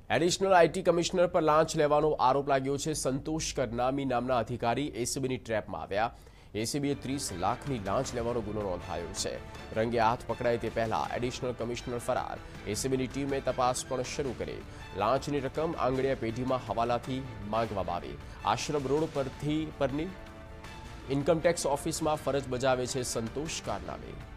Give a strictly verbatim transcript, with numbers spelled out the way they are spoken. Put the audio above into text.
Additional IT commissioner પર લાંચ લેવાનો આરોપ લાગ્યો છે। સંતોષ કરનામી નામના અધિકારી એસીબીની ટ્રેપમાં આવ્યા। એસીબીએ ત્રીસ લાખની લાંચ લેવાનો ગુનો નોંધાયો છે। રંગે હાથ પકડાય તે પહેલા એડિશનલ કમિશનર ફરાર। એસીબીની ટીમે તપાસ પણ શરૂ કરી। લાંચની રકમ આંગળીયા પેઢીમાં હવાલાથી માંગવામાં આવી। આશ્રમ રોડ પરથી પરની ઇન્કમટેક્સ ઓફિસમાં ફરજ બજાવે છે સંતોષ કરનામી।